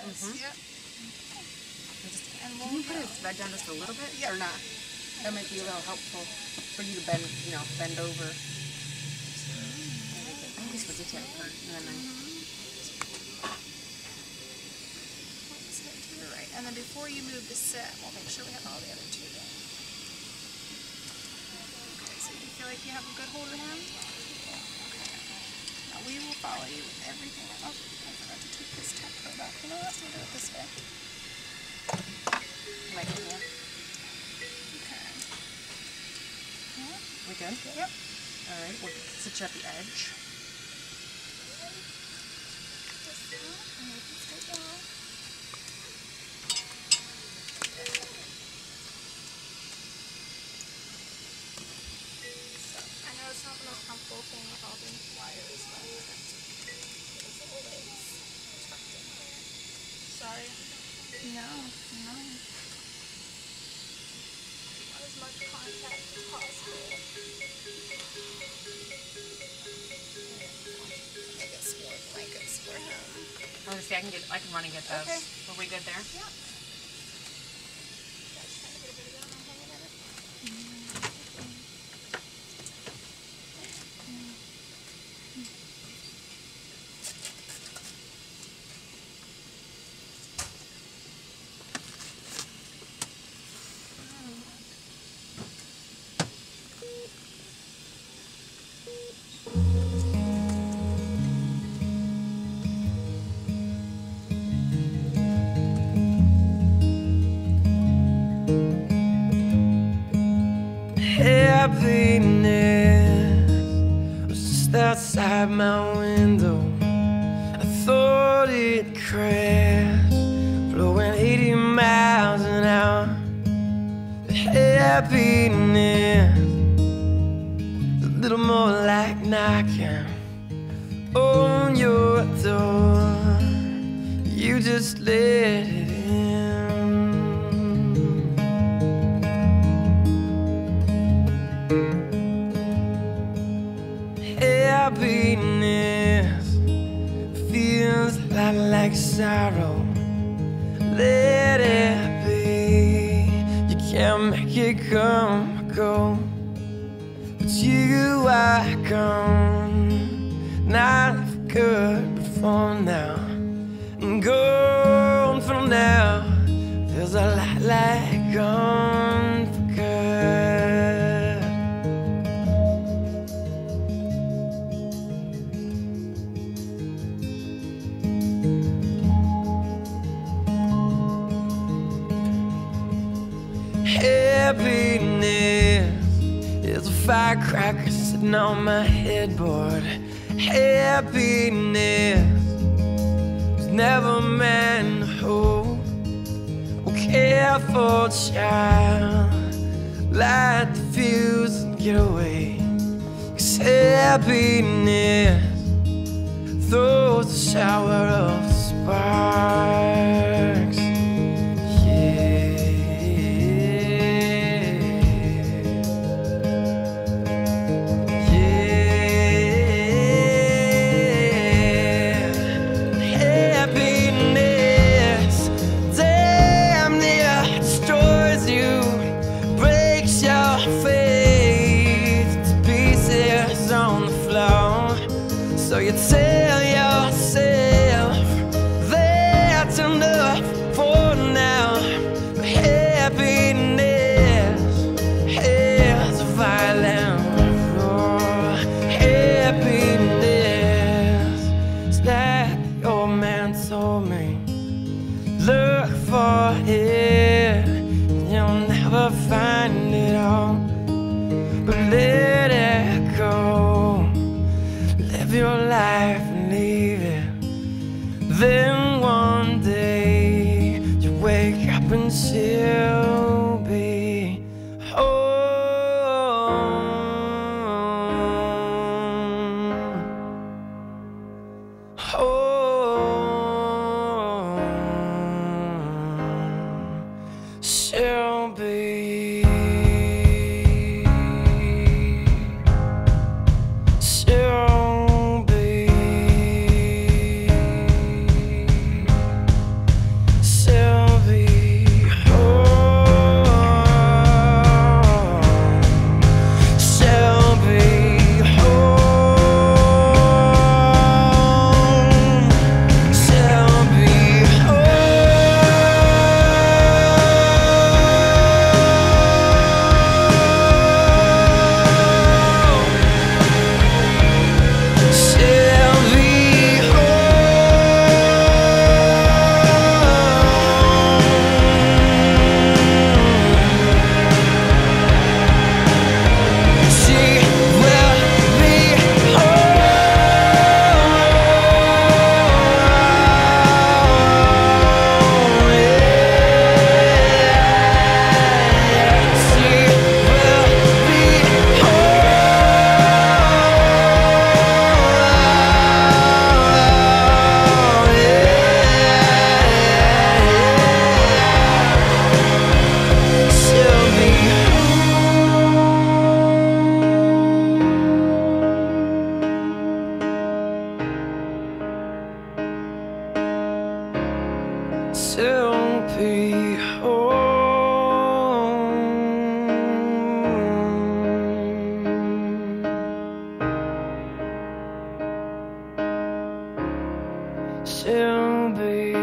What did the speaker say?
Yep. And can you put his bed down just a little bit? Yep. Or not? That might be a little helpful for you to bend, bend over. I think we switch it to part. Right. And then before you move to sit, we'll make sure we have all the other two done. Okay, so you feel like you have a good hold of him? Okay. Now we will follow you with everything. Oh, I forgot to take this top coat off. You know what? We'll do it this way. Like here. Okay. Yeah. We good? Yep. Alright, we'll sit you at the edge. I know it's not the most comfortable thing with all the wires, but those little legs tucked in there. Sorry. No. Not as much contact as possible. I guess more blankets for him. See, I can run and get those. Okay. Are we good there? Yeah. Happiness was just outside my window. I thought it crashed, blowing 80 miles an hour. Happiness, a little more like knocking on your door. You just let it in. Happiness feels a lot like sorrow. Let it be. You can't make it come or go, but you are gone. Not for good, but for now. And gone for now feels a lot like gone for good. Happiness is a firecracker sitting on my headboard. Happiness was never meant to hold or care for a child. Light the fuse and get away, 'cause happiness throws a shower of sparks. So you tell yourself that's enough for now. But happiness has a violent roar. Happiness is like the old man told me. Look for it and you'll never find it all. But let it go. Live your life and leave it. Then one day you wake up and she'll be home. Home. She'll be. She'll be home. She'll be